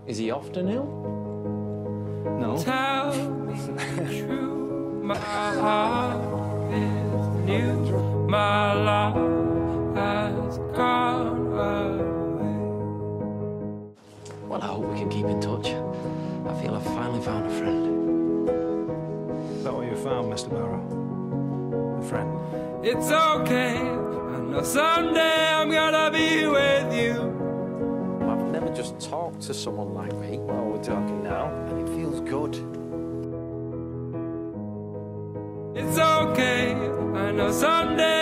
Is he often ill? No. Tell me true, my heart is new, my love has gone away. Well, I hope we can keep in touch. I feel I've finally found a friend. Is that what you found, Mr. Barrow? A friend? It's okay, I know someday I'm gonna be with you. I've never just talked to someone like me. Well, we're talking now. And it feels good. It's okay, I know someday